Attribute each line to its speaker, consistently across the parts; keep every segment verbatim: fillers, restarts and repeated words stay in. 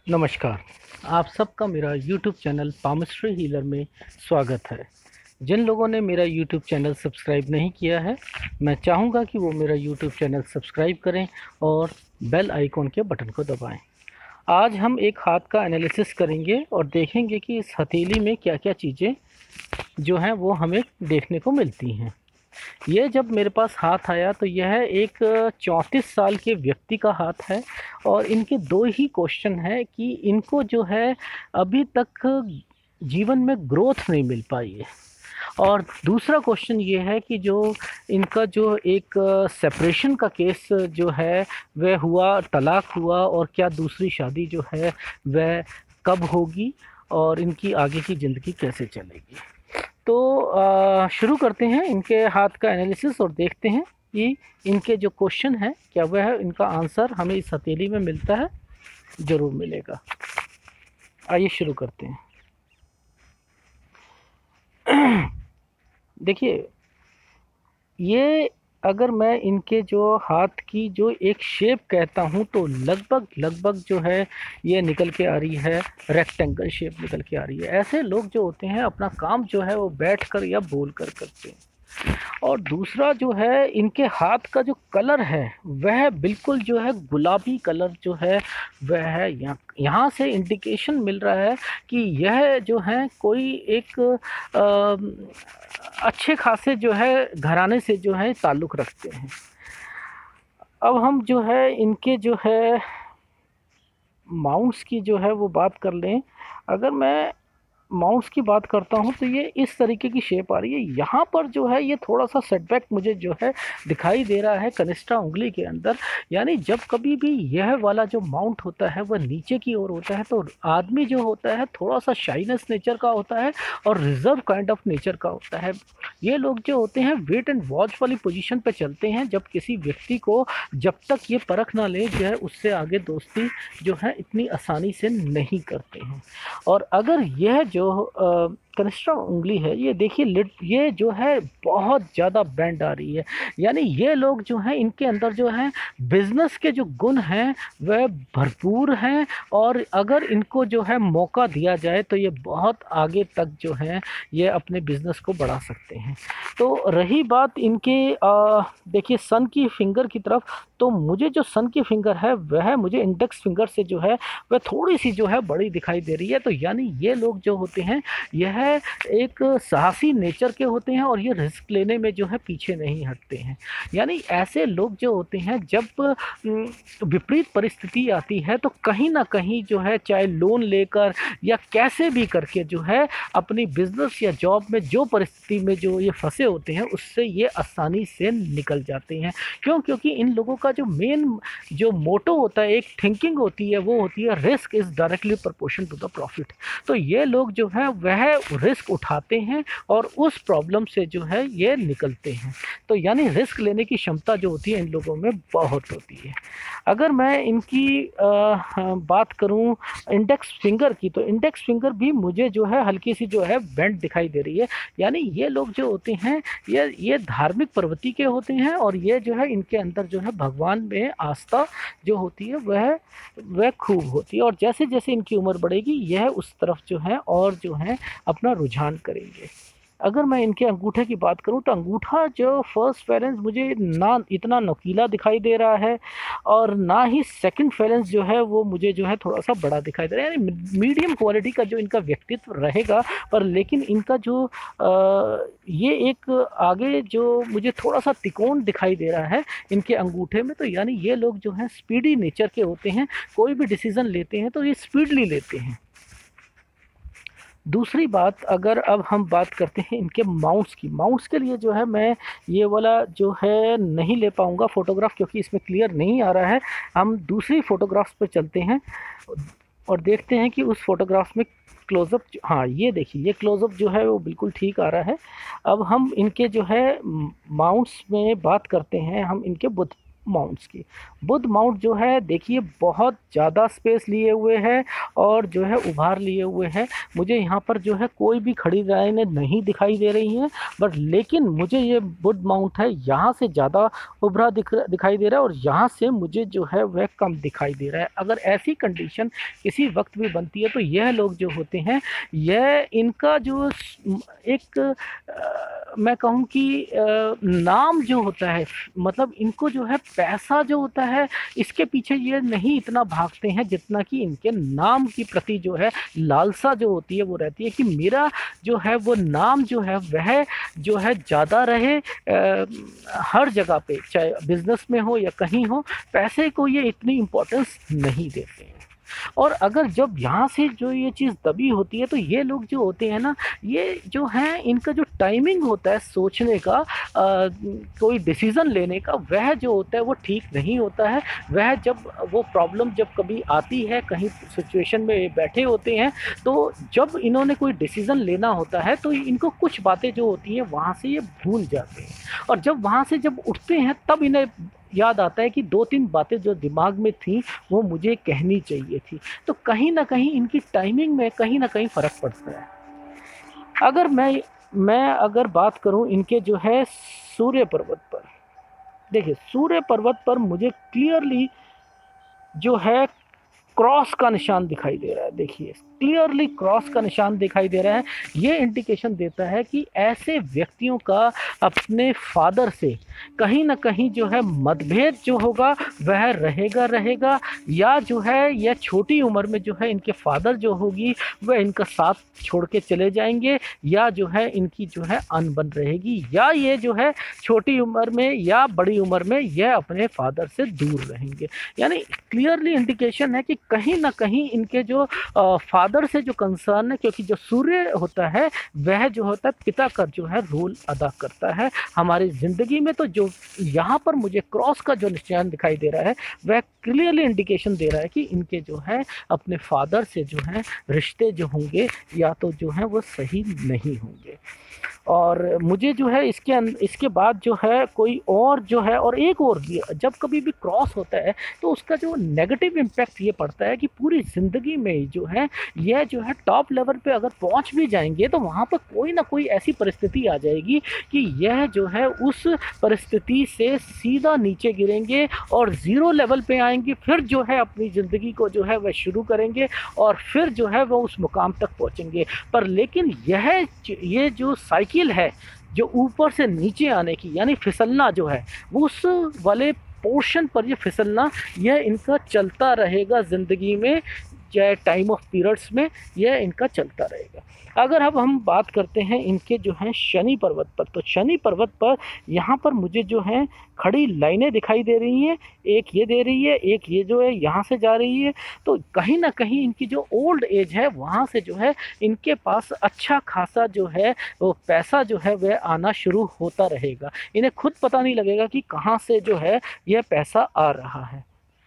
Speaker 1: नमस्कार। आप सबका मेरा यूट्यूब चैनल पामिस्ट्री हीलर में स्वागत है। जिन लोगों ने मेरा यूट्यूब चैनल सब्सक्राइब नहीं किया है, मैं चाहूँगा कि वो मेरा यूट्यूब चैनल सब्सक्राइब करें और बेल आइकॉन के बटन को दबाएं। आज हम एक हाथ का एनालिसिस करेंगे और देखेंगे कि इस हथेली में क्या-क्या चीज़ें जो हैं वो हमें देखने को मिलती हैं। ये जब मेरे पास हाथ आया तो यह एक चौंतीस साल के व्यक्ति का हाथ है और इनके दो ही क्वेश्चन हैं कि इनको जो है अभी तक जीवन में ग्रोथ नहीं मिल पाई है। और दूसरा क्वेश्चन ये है कि जो इनका जो एक सेपरेशन का केस जो है वह हुआ, तलाक हुआ और क्या दूसरी शादी जो है वह कब होगी और इनकी आगे की ज़िंदगी कैसे चलेगी। तो अ, शुरू करते हैं इनके हाथ का एनालिसिस और देखते हैं कि इनके जो क्वेश्चन हैं क्या वह इनका आंसर हमें इस हथेली में मिलता है। ज़रूर मिलेगा। आइए शुरू करते हैं। देखिए, ये अगर मैं इनके जो हाथ की जो एक शेप कहता हूँ तो लगभग लगभग जो है ये निकल के आ रही है, रेक्टेंगल शेप निकल के आ रही है। ऐसे लोग जो होते हैं अपना काम जो है वो बैठकर या बोल कर करते हैं। और दूसरा जो है इनके हाथ का जो कलर है वह बिल्कुल जो है गुलाबी कलर जो है वह है। यहाँ यहाँ से इंडिकेशन मिल रहा है कि यह जो है कोई एक अ, अच्छे खासे जो है घराने से जो है ताल्लुक़ रखते हैं। अब हम जो है इनके जो है माउंट्स की जो है वो बात कर लें। अगर मैं माउस की बात करता हूँ तो ये इस तरीके की शेप आ रही है। यहाँ पर जो है ये थोड़ा-सा सेटबैक मुझे जो है दिखाई दे रहा है कनिष्ठा उँगली के अंदर। यानी जब कभी भी यह वाला जो माउंट होता है वह नीचे की ओर होता है तो आदमी जो होता है थोड़ा-सा शाइनेस नेचर का होता है और रिज़र्व काइंड ऑफ नेचर का होता है। ये लोग जो होते हैं वेट एंड वॉच वाली पोज़ीशन पे चलते हैं। जब किसी व्यक्ति को जब तक ये परख ना ले जो है उससे आगे दोस्ती जो है इतनी आसानी से नहीं करते हैं। और अगर यह जो अ, कनिष्ठा उँगली है ये देखिए लिट ये जो है बहुत ज़्यादा बेंड आ रही है। यानी ये लोग जो हैं इनके अंदर जो है बिज़नेस के जो गुण हैं वह भरपूर हैं और अगर इनको जो है मौका दिया जाए तो ये बहुत आगे तक जो है ये अपने बिज़नेस को बढ़ा सकते हैं। तो रही बात इनके अ, देखिए सन की फिंगर की तरफ, तो मुझे जो सन की फिंगर है वह मुझे इंडेक्स फिंगर से जो है वह थोड़ी-सी जो है बड़ी दिखाई दे रही है। तो यानी ये लोग जो होते हैं यह एक साहसी नेचर के होते हैं और ये रिस्क लेने में जो है पीछे नहीं हटते हैं। यानी ऐसे लोग जो होते हैं जब उम, विपरीत परिस्थिति आती है तो कहीं न कहीं जो है चाहे लोन लेकर या कैसे भी करके जो है अपनी बिज़नेस या जॉब में जो परिस्थिति में जो ये फँसे होते हैं उससे ये आसानी से निकल जाते हैं। क्यों? क्योंकि इन लोगों का जो मेन जो मोटो होता है, एक थिंकिंग होती है वो होती है risk is directly proportional to the profit. तो ये लोग जो हैं वह रिस्क उठाते हैं और उस प्रॉब्लम से जो है ये निकलते हैं। तो यानी रिस्क लेने की क्षमता जो होती है इन लोगों में बहुत होती है। अगर मैं इनकी अ, बात करूँ इंडेक्स फिंगर की, तो इंडेक्स फिंगर भी मुझे जो है हल्की-सी जो है बेंट दिखाई दे रही है। यानी ये लोग जो होते हैं ये ये धार्मिक प्रवृत्ति के होते हैं और ये जो है इनके अंदर जो है भगवान में आस्था जो होती है वह वह खूब होती है और जैसे-जैसे इनकी उम्र बढ़ेगी यह उस तरफ जो है और जो है अपना रुझान करेंगे। अगर मैं इनके अंगूठे की बात करूँ तो अंगूठा जो फर्स्ट फेरेंस मुझे ना इतना नुकीला दिखाई दे रहा है और ना ही सेकंड फेरेंस जो है वो मुझे जो है थोड़ा-सा बड़ा दिखाई दे रहा है। यानी मीडियम क्वालिटी का जो इनका व्यक्तित्व रहेगा पर लेकिन इनका जो अ, ये एक आगे जो मुझे थोड़ा-सा तिकोन दिखाई दे रहा है इनके अंगूठे में, तो यानी ये लोग जो हैं स्पीडी नेचर के होते हैं। कोई भी डिसीज़न लेते हैं तो ये स्पीडली लेते हैं। दूसरी बात अगर अब हम बात करते हैं इनके माउंट्स की, माउंट्स के लिए जो है मैं ये वाला जो है नहीं ले पाऊँगा फ़ोटोग्राफ क्योंकि इसमें क्लियर नहीं आ रहा है। हम दूसरी फ़ोटोग्राफ्स पे चलते हैं और देखते हैं कि उस फ़ोटोग्राफ में क्लोज़अप हाँ, ये देखिए ये क्लोज़अप जो है वो बिल्कुल ठीक आ रहा है। अब हम इनके जो है म माउंट्स में बात करते हैं हम इनके बुध माउंट्स की। बुद्ध माउंट जो है देखिए बहुत ज़्यादा स्पेस लिए हुए है और जो है उभार लिए हुए है। मुझे यहाँ पर जो है कोई भी खड़ी लाइनें नहीं दिखाई दे रही हैं, बट लेकिन मुझे ये बुद्ध माउंट है यहाँ से ज़्यादा उभरा दिख दिखाई दे रहा है और यहाँ से मुझे जो है वह कम दिखाई दे रहा है। अगर ऐसी कंडीशन किसी वक्त भी बनती है तो यह लोग जो होते हैं, यह इनका जो एक आ, मैं कहूँ कि आ, नाम जो होता है, मतलब इनको जो है पैसा जो होता है इसके पीछे ये नहीं इतना भागते हैं जितना कि इनके नाम की प्रति जो है लालसा जो होती है वो रहती है कि मेरा जो है वो नाम जो है वह जो है ज़्यादा रहे। आ, हर जगह पे चाहे बिजनेस में हो या कहीं हो, पैसे को ये इतनी इम्पोर्टेंस नहीं देते हैं। और अगर जब यहाँ से जो ये चीज़ दबी होती है तो ये लोग जो होते हैं ना, ये जो हैं इनका जो टाइमिंग होता है सोचने का, आ, कोई डिसीज़न लेने का, वह जो होता है वो ठीक नहीं होता है। वह जब वो प्रॉब्लम जब कभी आती है, कहीं सिचुएशन में बैठे होते हैं, तो जब इन्होंने कोई डिसीज़न लेना होता है तो इनको कुछ बातें जो होती हैं वहाँ से ये भूल जाते हैं। और जब वहाँ से जब उठते हैं तब इन्हें याद आता है कि दो तीन बातें जो दिमाग में थी वो मुझे कहनी चाहिए थी। तो कहीं न कहीं इनकी टाइमिंग में कहीं न कहीं फ़र्क पड़ता है। अगर मैं मैं अगर बात करूं इनके जो है सूर्य पर्वत पर, देखिए सूर्य पर्वत पर मुझे क्लियरली जो है क्रॉस का निशान दिखाई दे रहा है। देखिए क्लियरली क्रॉस का निशान दिखाई दे रहा है। ये इंडिकेशन देता है कि ऐसे व्यक्तियों का अपने फादर से कहीं ना कहीं जो है मतभेद जो होगा वह रहेगा रहेगा या जो है यह छोटी उम्र में जो है इनके फादर जो होगी वह इनका साथ छोड़ के चले जाएंगे, या जो है इनकी जो है अनबन रहेगी, या ये जो है छोटी उम्र में या बड़ी उम्र में यह अपने फादर से दूर रहेंगे। यानी क्लियरली इंडिकेशन है कि कहीं ना कहीं इनके जो फादर से जो कंसर्न है, क्योंकि जो सूर्य होता है वह जो होता है पिता का जो है रोल अदा करता है हमारी ज़िंदगी में। तो जो यहाँ पर मुझे क्रॉस का जो निशान दिखाई दे रहा है वह क्लियरली इंडिकेशन दे रहा है कि इनके जो है अपने फादर से जो है रिश्ते जो होंगे या तो जो है वो सही नहीं होंगे। और मुझे जो है इसके इसके बाद जो है कोई और जो है और एक और भी, जब कभी भी क्रॉस होता है तो उसका जो नेगेटिव इम्पैक्ट ये पड़ता है कि पूरी ज़िंदगी में जो है यह जो है टॉप लेवल पे अगर पहुंच भी जाएंगे तो वहाँ पर कोई ना कोई ऐसी परिस्थिति आ जाएगी कि यह जो है उस परिस्थिति से सीधा नीचे गिरेंगे और ज़ीरो लेवल पे आएंगे, फिर जो है अपनी ज़िंदगी को जो है वह शुरू करेंगे और फिर जो है वह उस मुकाम तक पहुँचेंगे। पर लेकिन यह ये जो साइकिल है जो ऊपर से नीचे आने की, यानी फिसलना जो है वो उस वाले पोर्शन पर ये फिसलना यह इनका चलता रहेगा ज़िंदगी में, चाहे टाइम ऑफ पीरियड्स में यह इनका चलता रहेगा। अगर अब हम बात करते हैं इनके जो हैं शनि पर्वत पर, तो शनि पर्वत पर यहाँ पर मुझे जो है खड़ी लाइनें दिखाई दे रही हैं, एक ये दे रही है, एक ये जो है यहाँ से जा रही है। तो कहीं ना कहीं इनकी जो ओल्ड एज है वहाँ से जो है इनके पास अच्छा खासा जो है वो पैसा जो है वह आना शुरू होता रहेगा। इन्हें खुद पता नहीं लगेगा कि कहाँ से जो है यह पैसा आ रहा है।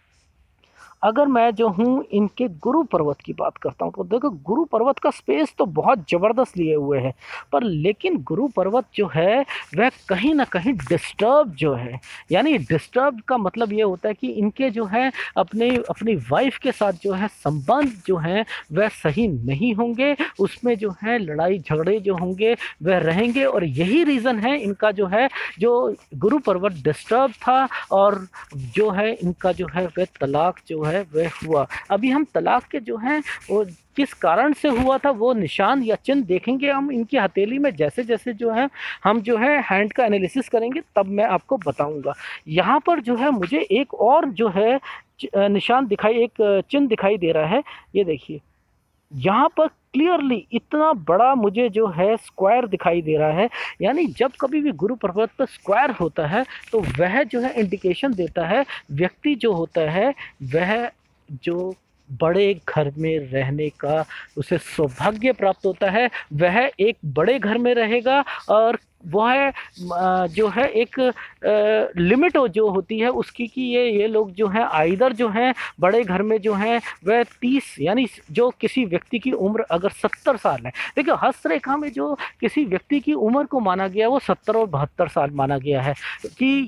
Speaker 1: अगर मैं जो हूँ इनके गुरु पर्वत की बात करता हूँ तो देखो गुरु पर्वत का स्पेस तो बहुत ज़बरदस्त लिए हुए है, पर लेकिन गुरु पर्वत जो है वह कहीं ना कहीं डिस्टर्ब जो है, यानी डिस्टर्ब का मतलब ये होता है कि इनके जो है अपने अपनी वाइफ के साथ जो है संबंध जो हैं वह सही नहीं होंगे, उसमें जो है लड़ाई झगड़े जो होंगे वह रहेंगे। और यही रीज़न है इनका जो है जो गुरु पर्वत डिस्टर्ब था और जो है इनका जो है वह तलाक जो है वह हुआ। अभी हम तलाक के जो हैं वो किस कारण से हुआ था वो निशान या चिन्ह देखेंगे हम इनकी हथेली में, जैसे जैसे जो है हम जो है हैंड का एनालिसिस करेंगे तब मैं आपको बताऊंगा। यहाँ पर जो है मुझे एक और जो है निशान दिखाई, एक चिन्ह दिखाई दे रहा है। ये देखिए यहाँ पर क्लियरली इतना बड़ा मुझे जो है स्क्वायर दिखाई दे रहा है। यानी जब कभी भी गुरु पर्वत पर स्क्वायर होता है तो वह जो है इंडिकेशन देता है व्यक्ति जो होता है वह जो बड़े घर में रहने का उसे सौभाग्य प्राप्त होता है, वह एक बड़े घर में रहेगा और वह जो है एक लिमिट जो होती है उसकी कि ये ये लोग जो हैं आइदर जो हैं बड़े घर में जो हैं वह तीस, यानी जो किसी व्यक्ति की उम्र अगर सत्तर साल है, देखिए हस्तरेखा में जो किसी व्यक्ति की उम्र को माना गया वो सत्तर और बहत्तर साल माना गया है कि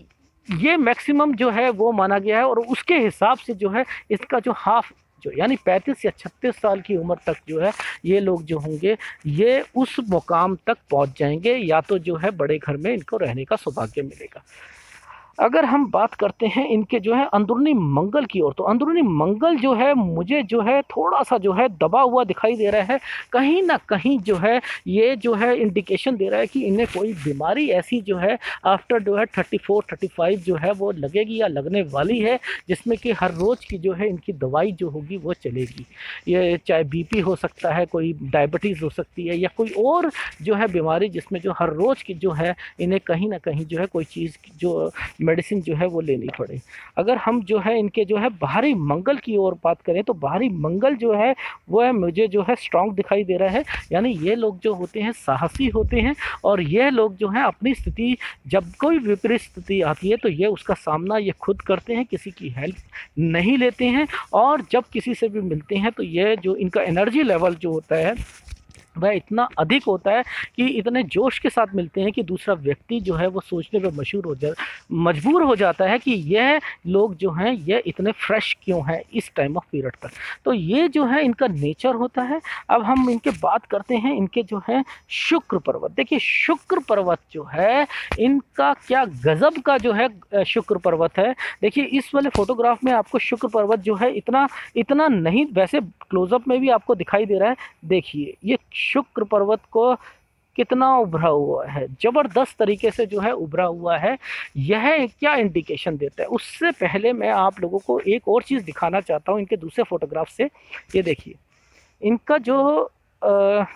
Speaker 1: ये मैक्सिमम जो है वो माना गया है, और उसके हिसाब से जो है इसका जो हाफ जो यानी पैंतीस या छत्तीस साल की उम्र तक जो है ये लोग जो होंगे ये उस मुकाम तक पहुंच जाएंगे, या तो जो है बड़े घर में इनको रहने का सौभाग्य मिलेगा। अगर हम बात करते हैं इनके जो है अंदरूनी मंगल की ओर, तो अंदरूनी मंगल जो है मुझे जो है थोड़ा सा जो है दबा हुआ दिखाई दे रहा है। कहीं ना कहीं जो है ये जो है इंडिकेशन दे रहा है कि इन्हें कोई बीमारी ऐसी जो है आफ्टर जो है थर्टी फोर थर्टी फाइव जो है वो लगेगी या लगने वाली है, जिसमें कि हर रोज़ की जो है इनकी दवाई जो होगी वो चलेगी। ये चाहे बीपी हो सकता है, कोई डायबिटीज़ हो सकती है, या कोई और जो है बीमारी जिसमें जो हर रोज़ की जो है इन्हें कहीं ना कहीं जो है कोई चीज़ जो मेडिसिन जो है वो लेनी पड़े। अगर हम जो है इनके जो है बाहरी मंगल की ओर बात करें, तो बाहरी मंगल जो है वो है मुझे जो है स्ट्रांग दिखाई दे रहा है। यानी ये लोग जो होते हैं साहसी होते हैं, और ये लोग जो हैं अपनी स्थिति, जब कोई विपरीत स्थिति आती है तो ये उसका सामना ये खुद करते हैं, किसी की हेल्प नहीं लेते हैं। और जब किसी से भी मिलते हैं तो ये जो इनका एनर्जी लेवल जो होता है वह इतना अधिक होता है कि इतने जोश के साथ मिलते हैं कि दूसरा व्यक्ति जो है वो सोचने पे मशहूर हो जा मजबूर हो जाता है कि यह लोग जो हैं ये इतने फ्रेश क्यों हैं इस टाइम ऑफ पीरियड तक। तो ये जो है इनका नेचर होता है। अब हम इनके बात करते हैं इनके जो है शुक्र पर्वत। देखिए शुक्र पर्वत जो है इनका क्या गज़ब का जो है शुक्र पर्वत है। देखिए इस वाले फोटोग्राफ में आपको शुक्र पर्वत जो है इतना इतना नहीं, वैसे क्लोजअप में भी आपको दिखाई दे रहा है। देखिए ये शुक्र पर्वत को कितना उभरा हुआ है, ज़बरदस्त तरीके से जो है उभरा हुआ है। यह क्या इंडिकेशन देता है? उससे पहले मैं आप लोगों को एक और चीज़ दिखाना चाहता हूँ इनके दूसरे फोटोग्राफ से। ये देखिए इनका जो आ,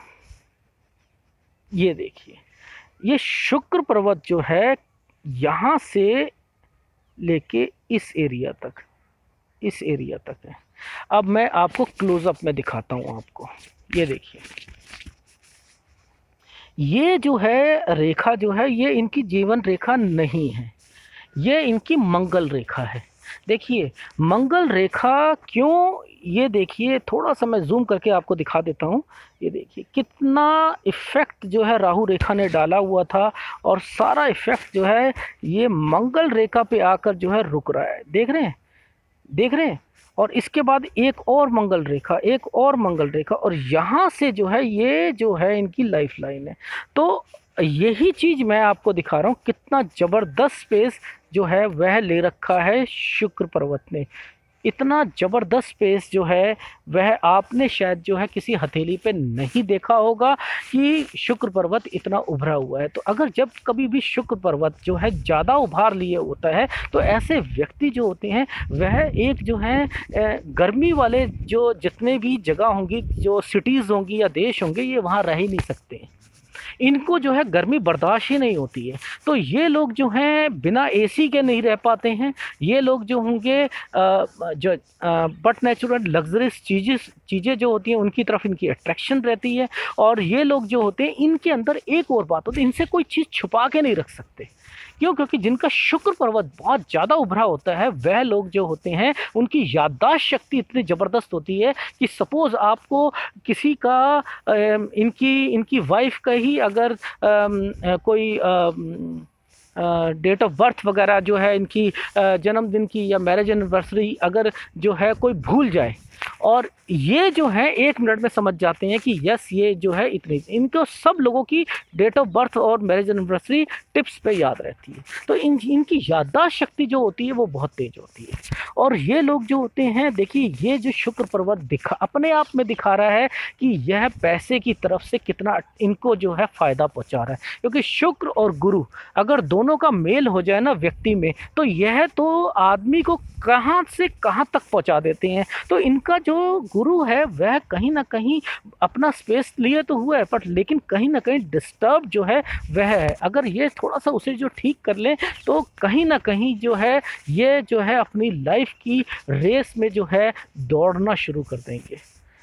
Speaker 1: ये देखिए ये शुक्र पर्वत जो है यहाँ से लेके इस एरिया तक इस एरिया तक है। अब मैं आपको क्लोजअप में दिखाता हूँ आपको। ये देखिए ये जो है रेखा जो है ये इनकी जीवन रेखा नहीं है, ये इनकी मंगल रेखा है। देखिए मंगल रेखा क्यों, ये देखिए थोड़ा सा मैं जूम करके आपको दिखा देता हूँ। ये देखिए कितना इफ़ेक्ट जो है राहु रेखा ने डाला हुआ था, और सारा इफ़ेक्ट जो है ये मंगल रेखा पे आकर जो है रुक रहा है। देख रहे हैं देख रहे हैं और इसके बाद एक और मंगल रेखा, एक और मंगल रेखा, और यहाँ से जो है ये जो है इनकी लाइफ लाइन है। तो यही चीज़ मैं आपको दिखा रहा हूँ कितना ज़बरदस्त स्पेस जो है वह ले रखा है शुक्र पर्वत ने। इतना ज़बरदस्त स्पेस जो है वह आपने शायद जो है किसी हथेली पे नहीं देखा होगा कि शुक्र पर्वत इतना उभरा हुआ है। तो अगर जब कभी भी शुक्र पर्वत जो है ज़्यादा उभार लिए होता है तो ऐसे व्यक्ति जो होते हैं वह एक जो है गर्मी वाले जो जितने भी जगह होंगी, जो सिटीज़ होंगी या देश होंगे, ये वहाँ रह ही नहीं सकते। इनको जो है गर्मी बर्दाश्त ही नहीं होती है। तो ये लोग जो हैं बिना एसी के नहीं रह पाते हैं। ये लोग जो होंगे जो बट नेचुरल लग्जरियस चीज़ें चीज़ें जो होती हैं उनकी तरफ इनकी अट्रैक्शन रहती है। और ये लोग जो होते हैं इनके अंदर एक और बात होती है, इनसे कोई चीज़ छुपा के नहीं रख सकते। क्यों? क्योंकि जिनका शुक्र पर्वत बहुत ज़्यादा उभरा होता है वह लोग जो होते हैं उनकी याददाश्त शक्ति इतनी ज़बरदस्त होती है कि सपोज़ आपको किसी का इनकी इनकी वाइफ का ही अगर कोई डेट ऑफ बर्थ वगैरह जो है इनकी जन्मदिन की या मैरिज एनिवर्सरी अगर जो है कोई भूल जाए, और ये जो है एक मिनट में समझ जाते हैं कि यस ये जो है इतनी, इनको सब लोगों की डेट ऑफ बर्थ और मैरिज एनिवर्सरी टिप्स पे याद रहती है। तो इन इनकी याददाश्त शक्ति जो होती है वो बहुत तेज होती है। और ये लोग जो होते हैं, देखिए ये जो शुक्र पर्वत दिखा अपने आप में दिखा रहा है कि यह पैसे की तरफ से कितना इनको जो है फ़ायदा पहुँचा रहा है। क्योंकि शुक्र और गुरु अगर दोनों का मेल हो जाए ना व्यक्ति में, तो यह तो आदमी को कहाँ से कहाँ तक पहुँचा देते हैं। तो इनका जो गुरु है वह कहीं ना कहीं अपना स्पेस लिए तो हुआ है, पर लेकिन कहीं ना कहीं डिस्टर्ब जो है वह है। अगर ये थोड़ा सा उसे जो ठीक कर लें तो कहीं ना कहीं जो है ये जो है अपनी लाइफ की रेस में जो है दौड़ना शुरू कर देंगे।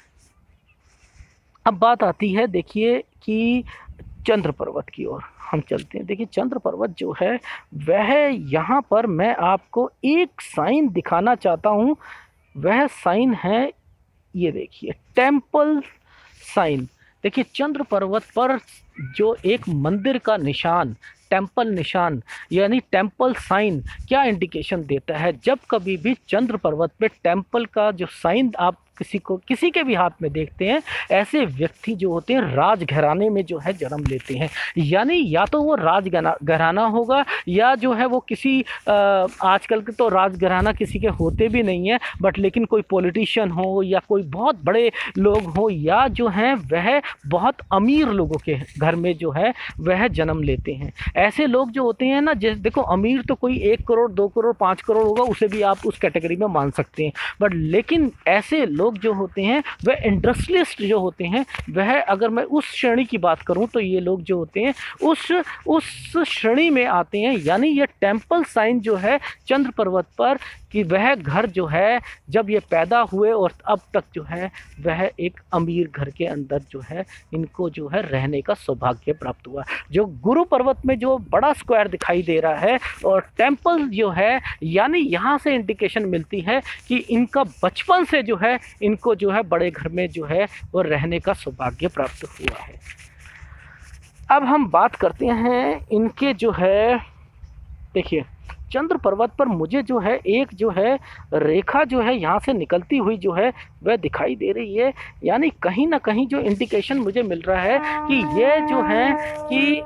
Speaker 1: अब बात आती है देखिए कि चंद्र पर्वत की ओर हम चलते हैं। देखिए चंद्र पर्वत जो है वह यहाँ पर मैं आपको एक साइन दिखाना चाहता हूँ। वह साइन है, ये देखिए टेम्पल साइन। देखिए चंद्र पर्वत पर जो एक मंदिर का निशान टेम्पल निशान यानी टेम्पल साइन क्या इंडिकेशन देता है? जब कभी भी चंद्र पर्वत पे टेम्पल का जो साइन आप किसी को किसी के भी हाथ में देखते हैं, ऐसे व्यक्ति जो होते हैं राज घराने में जो है जन्म लेते हैं। यानी या तो वो राज घराना होगा या जो है वो किसी आ, आजकल के तो राज घराना किसी के होते भी नहीं है, बट लेकिन कोई पॉलिटिशियन हो या कोई बहुत बड़े लोग हो या जो हैं वह बहुत अमीर लोगों के घर में जो है वह जन्म लेते हैं। ऐसे लोग जो होते हैं ना, जैसे देखो अमीर तो कोई एक करोड़ दो करोड़ पाँच करोड़ होगा, उसे भी आप उस कैटेगरी में मान सकते हैं, बट लेकिन ऐसे लोग जो होते हैं वह इंडस्ट्रियलिस्ट जो होते हैं, वह अगर मैं उस श्रेणी की बात करूं तो ये लोग जो होते हैं उस उस श्रेणी में आते हैं। यानी ये टेम्पल साइन जो है चंद्र पर्वत पर कि वह घर जो है जब ये पैदा हुए और अब तक जो है वह एक अमीर घर के अंदर जो है इनको जो है रहने का सौभाग्य प्राप्त हुआ। जो गुरु पर्वत में जो बड़ा स्क्वायर दिखाई दे रहा है और टेम्पल जो है, यानी यहाँ से इंडिकेशन मिलती है कि इनका बचपन से जो है इनको जो है बड़े घर में जो है वो रहने का सौभाग्य प्राप्त हुआ है। अब हम बात करते हैं इनके जो है, देखिए चंद्र पर्वत पर मुझे जो है एक जो है रेखा जो है यहाँ से निकलती हुई जो है वह दिखाई दे रही है। यानी कहीं ना कहीं जो इंडिकेशन मुझे मिल रहा है कि ये जो है कि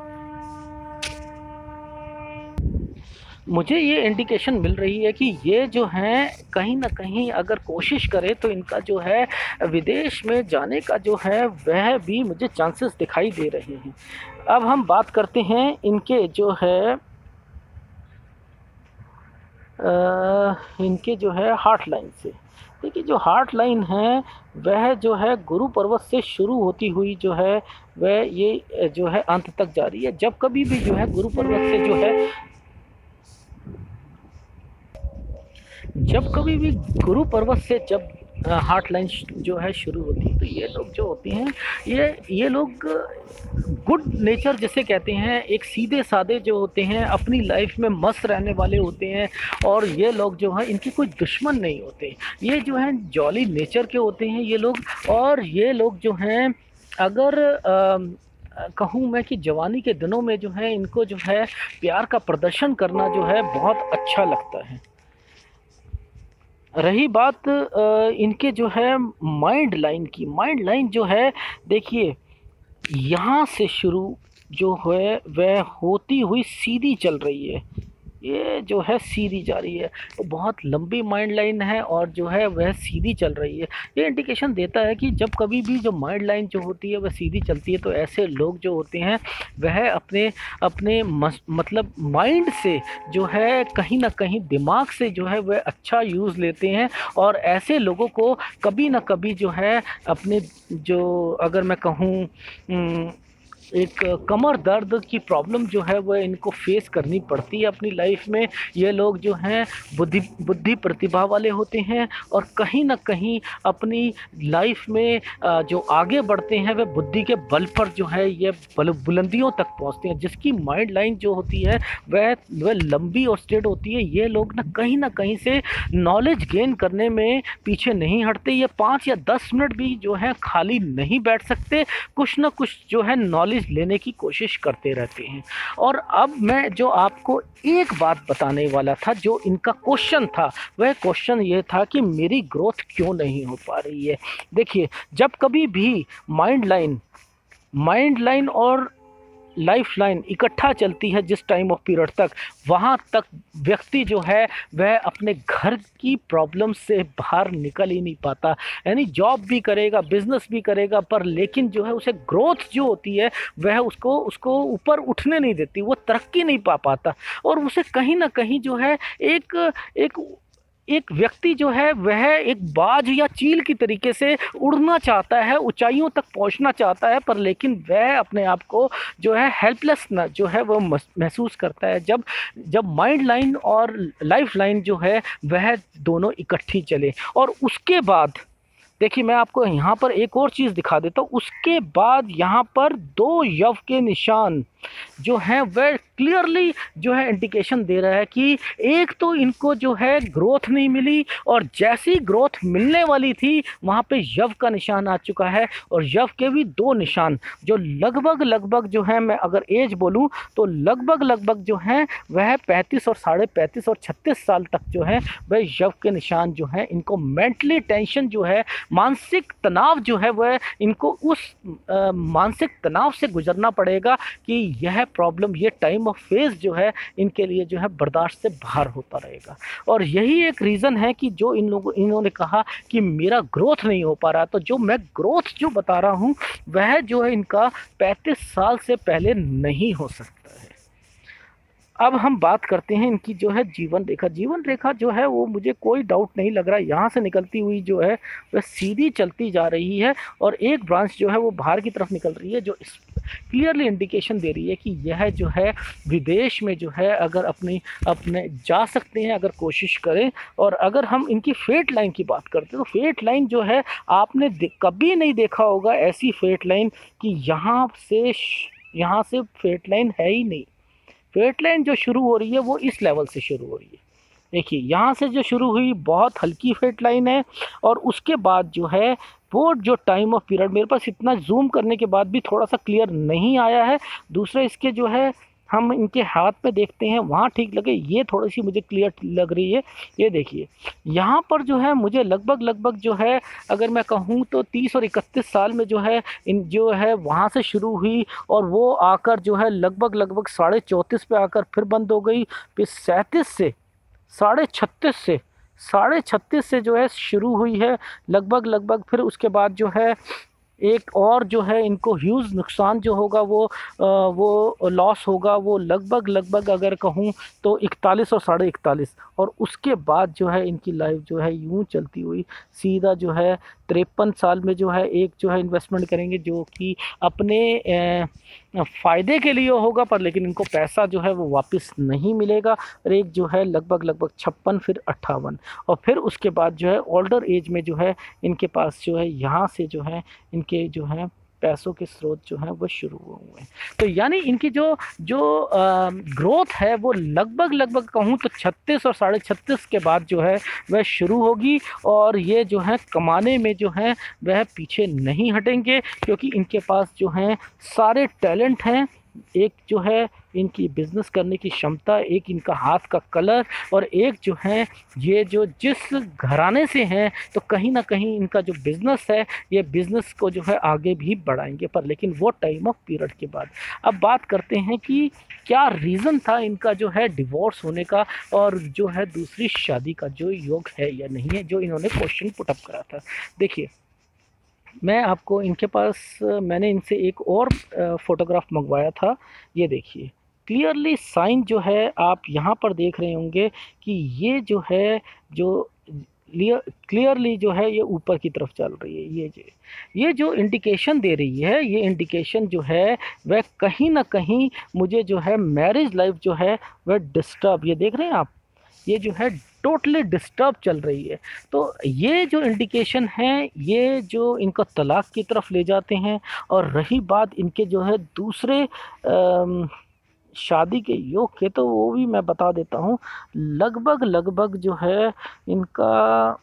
Speaker 1: मुझे ये इंडिकेशन मिल रही है कि ये जो हैं कहीं ना कहीं अगर कोशिश करें तो इनका जो है विदेश में जाने का जो है वह भी मुझे चांसेस दिखाई दे रहे हैं। अब हम बात करते हैं इनके जो है आ, इनके जो है हार्ट लाइन से। देखिए जो हार्ट लाइन है वह जो है गुरु पर्वत से शुरू होती हुई जो है वह ये जो है अंत तक जा रही है। जब कभी भी जो है गुरु पर्वत से जो है जब कभी भी गुरु पर्वत से जब हार्ट लाइन जो है शुरू होती है तो ये लोग जो होते हैं ये ये लोग गुड नेचर जिसे कहते हैं, एक सीधे साधे जो होते हैं, अपनी लाइफ में मस्त रहने वाले होते हैं। और ये लोग जो हैं इनके कोई दुश्मन नहीं होते, ये जो हैं जॉली नेचर के होते हैं ये लोग। और ये लोग जो हैं अगर आ, कहूँ मैं कि जवानी के दिनों में जो है इनको जो है प्यार का प्रदर्शन करना जो है बहुत अच्छा लगता है। रही बात इनके जो है माइंड लाइन की, माइंड लाइन जो है देखिए यहाँ से शुरू जो है वह होती हुई सीधी चल रही है, ये जो है सीधी जा रही है, तो बहुत लंबी माइंड लाइन है और जो है वह सीधी चल रही है। ये इंडिकेशन देता है कि जब कभी भी जो माइंड लाइन जो होती है वह सीधी चलती है तो ऐसे लोग जो होते हैं वह अपने अपने मस, मतलब माइंड से जो है कहीं ना कहीं दिमाग से जो है वह अच्छा यूज़ लेते हैं। और ऐसे लोगों को कभी ना कभी जो है अपने जो अगर मैं कहूँ एक कमर दर्द की प्रॉब्लम जो है वह इनको फेस करनी पड़ती है अपनी लाइफ में। ये लोग जो हैं बुद्धि बुद्धि प्रतिभा वाले होते हैं और कहीं ना कहीं अपनी लाइफ में जो आगे बढ़ते हैं वह बुद्धि के बल पर जो है ये बुलंदियों तक पहुंचते हैं। जिसकी माइंड लाइन जो होती है वह वह लंबी और स्ट्रेट होती है। ये लोग ना कहीं ना कहीं से नॉलेज गेन करने में पीछे नहीं हटते। ये पाँच या दस मिनट भी जो है खाली नहीं बैठ सकते, कुछ ना कुछ जो है नॉलेज लेने की कोशिश करते रहते हैं। और अब मैं जो आपको एक बात बताने वाला था, जो इनका क्वेश्चन था, वह क्वेश्चन ये था कि मेरी ग्रोथ क्यों नहीं हो पा रही है। देखिए जब कभी भी माइंड लाइन माइंड लाइन और लाइफ लाइन इकट्ठा चलती है जिस टाइम ऑफ पीरियड तक, वहाँ तक व्यक्ति जो है वह अपने घर की प्रॉब्लम से बाहर निकल ही नहीं पाता। यानी जॉब भी करेगा, बिजनेस भी करेगा, पर लेकिन जो है उसे ग्रोथ जो होती है वह उसको उसको ऊपर उठने नहीं देती, वो तरक्की नहीं पा पाता। और उसे कहीं ना कहीं जो है एक एक एक व्यक्ति जो है वह एक बाज या चील की तरीके से उड़ना चाहता है, ऊंचाइयों तक पहुंचना चाहता है, पर लेकिन वह अपने आप को जो है हेल्पलेस ना जो है वो महसूस करता है जब जब माइंड लाइन और लाइफ लाइन जो है वह दोनों इकट्ठी चले। और उसके बाद देखिए मैं आपको यहाँ पर एक और चीज़ दिखा देता हूँ। उसके बाद यहाँ पर दो यव के निशान जो हैं वह क्लियरली जो है इंडिकेशन दे रहा है कि एक तो इनको जो है ग्रोथ नहीं मिली, और जैसी ग्रोथ मिलने वाली थी वहाँ पे यव का निशान आ चुका है, और यव के भी दो निशान जो लगभग लगभग जो है, मैं अगर एज बोलूँ तो लगभग लगभग जो है वह पैंतीस और साढ़े पैंतीस और छत्तीस साल तक जो है वह यव के निशान जो है। इनको मेंटली टेंशन जो है, मानसिक तनाव जो है वह इनको उस आ, मानसिक तनाव से गुजरना पड़ेगा कि यह प्रॉब्लम, ये टाइम ऑफ फेज जो है इनके लिए जो है बर्दाश्त से बाहर होता रहेगा। और यही एक रीज़न है कि जो इन लोगों इन्होंने कहा कि मेरा ग्रोथ नहीं हो पा रहा, तो जो मैं ग्रोथ जो बता रहा हूँ वह जो है इनका पैंतीस साल से पहले नहीं हो सकता है। अब हम बात करते हैं इनकी जो है जीवन रेखा। जीवन रेखा जो है वो मुझे कोई डाउट नहीं लग रहा है, यहाँ से निकलती हुई जो है वह सीधी चलती जा रही है, और एक ब्रांच जो है वो बाहर की तरफ निकल रही है, जो क्लियरली इंडिकेशन दे रही है कि यह जो है विदेश में जो है अगर अपनी अपने जा सकते हैं अगर कोशिश करें। और अगर हम इनकी फेट लाइन की बात करते हैं तो फेट लाइन जो है आपने कभी नहीं देखा होगा ऐसी फेट लाइन कि यहाँ से यहाँ से फेट लाइन है ही नहीं। फेट लाइन जो शुरू हो रही है वो इस लेवल से शुरू हो रही है। देखिए यहाँ से जो शुरू हुई बहुत हल्की फेट लाइन है, और उसके बाद जो है वो जो टाइम ऑफ पीरियड, मेरे पास इतना जूम करने के बाद भी थोड़ा सा क्लियर नहीं आया है। दूसरा इसके जो है हम इनके हाथ पे देखते हैं वहाँ ठीक लगे, ये थोड़ी सी मुझे क्लियर लग रही है। ये देखिए यहाँ पर जो है मुझे लगभग लगभग जो है अगर मैं कहूँ तो तीस और इकतीस साल में जो है इन जो है वहाँ से शुरू हुई, और वो आकर जो है लगभग लगभग साढ़े चौंतीस पे आकर फिर बंद हो गई। फिर सैंतीस से साढ़े छत्तीस से साढ़े छत्तीस से जो है शुरू हुई है लगभग लगभग। फिर उसके बाद जो है एक और जो है इनको ह्यूज नुकसान जो होगा वो आ, वो लॉस होगा, वो लगभग लगभग अगर कहूँ तो इकतालीस और साढ़े इकतालीस। और उसके बाद जो है इनकी लाइफ जो है यूं चलती हुई सीधा जो है तिरपन साल में जो है एक जो है इन्वेस्टमेंट करेंगे जो कि अपने फ़ायदे के लिए होगा, पर लेकिन इनको पैसा जो है वो वापस नहीं मिलेगा। और एक जो है लगभग लगभग छप्पन फिर अट्ठावन, और फिर उसके बाद जो है ओल्डर एज में जो है इनके पास जो है यहाँ से जो है इनके जो है पैसों के स्रोत जो हैं वो शुरू हुए हैं। तो यानी इनकी जो जो ग्रोथ है वो लगभग लगभग कहूँ तो छत्तीस और साढ़े छत्तीस के बाद जो है वह शुरू होगी, और ये जो है कमाने में जो है वह पीछे नहीं हटेंगे, क्योंकि इनके पास जो हैं सारे टैलेंट हैं। एक जो है इनकी बिज़नेस करने की क्षमता, एक इनका हाथ का कलर, और एक जो है ये जो जिस घराने से हैं तो कहीं ना कहीं इनका जो बिज़नेस है ये बिज़नेस को जो है आगे भी बढ़ाएंगे, पर लेकिन वो टाइम ऑफ पीरियड के बाद। अब बात करते हैं कि क्या रीज़न था इनका जो है डिवोर्स होने का और जो है दूसरी शादी का जो योग है या नहीं है, जो इन्होंने क्वेश्चन पुटअप करा था। देखिए मैं आपको इनके पास मैंने इनसे एक और फ़ोटोग्राफ मंगवाया था। ये देखिए क्लियरली साइन जो है आप यहाँ पर देख रहे होंगे कि ये जो है जो क्लियरली जो है ये ऊपर की तरफ चल रही है। ये जो ये जो इंडिकेशन दे रही है, ये इंडिकेशन जो है वह कहीं ना कहीं मुझे जो है मैरिज लाइफ जो है वह डिस्टर्ब, ये देख रहे हैं आप, ये जो है टोटली डिस्टर्ब चल रही है। तो ये जो इंडिकेशन है ये जो इनको तलाक की तरफ ले जाते हैं। और रही बात इनके जो है दूसरे आ, शादी के योग के, तो वो भी मैं बता देता हूँ। लगभग लगभग जो है इनका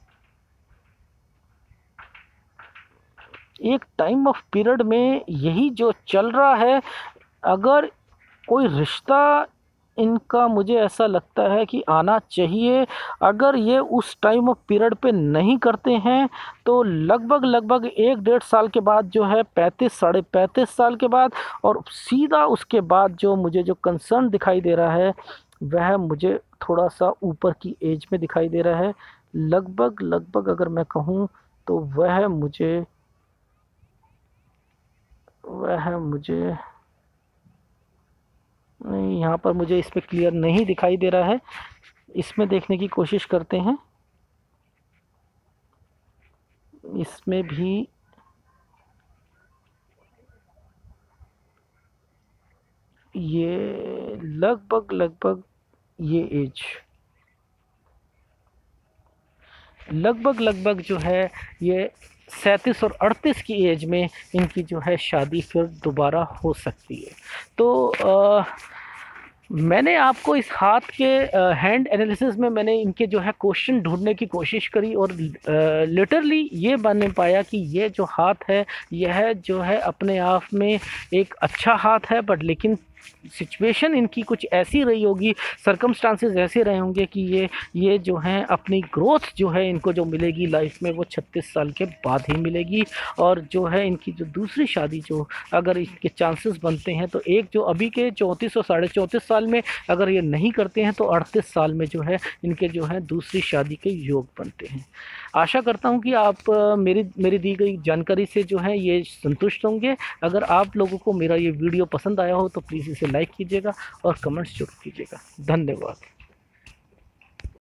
Speaker 1: एक टाइम ऑफ पीरियड में यही जो चल रहा है। अगर कोई रिश्ता इनका मुझे ऐसा लगता है कि आना चाहिए, अगर ये उस टाइम ऑफ पीरियड पे नहीं करते हैं तो लगभग लगभग एक डेढ़ साल के बाद जो है पैंतीस साढ़े पैंतीस साल के बाद, और सीधा उसके बाद जो मुझे जो कंसर्न दिखाई दे रहा है वह मुझे थोड़ा सा ऊपर की एज में दिखाई दे रहा है। लगभग लगभग अगर मैं कहूँ तो वह मुझे वह मुझे नहीं, यहाँ पर मुझे इस पे क्लियर नहीं दिखाई दे रहा है। इसमें देखने की कोशिश करते हैं। इसमें भी ये लगभग लगभग ये एज लगभग लगभग जो है ये सैंतीस और अड़तीस की एज में इनकी जो है शादी फिर दोबारा हो सकती है। तो आ, मैंने आपको इस हाथ के हैंड एनालिसिस में मैंने इनके जो है क्वेश्चन ढूंढने की कोशिश करी और लिटरली ये बन पाया कि ये जो हाथ है यह जो है अपने आप में एक अच्छा हाथ है, बट लेकिन सिचुएशन इनकी कुछ ऐसी रही होगी, सर्कमस्टांसेस ऐसे रहे होंगे कि ये ये जो हैं अपनी ग्रोथ जो है इनको जो मिलेगी लाइफ में वो छत्तीस साल के बाद ही मिलेगी। और जो है इनकी जो दूसरी शादी जो अगर इसके चांसेस बनते हैं तो एक जो अभी के चौंतीस और साढ़े चौंतीस साल में अगर ये नहीं करते हैं तो अड़तीस साल में जो है इनके जो है दूसरी शादी के योग बनते हैं। आशा करता हूँ कि आप मेरी मेरी दी गई जानकारी से जो है ये संतुष्ट होंगे। अगर आप लोगों को मेरा ये वीडियो पसंद आया हो तो प्लीज़ इसे लाइक कीजिएगा और कमेंट्स जरूर कीजिएगा। धन्यवाद।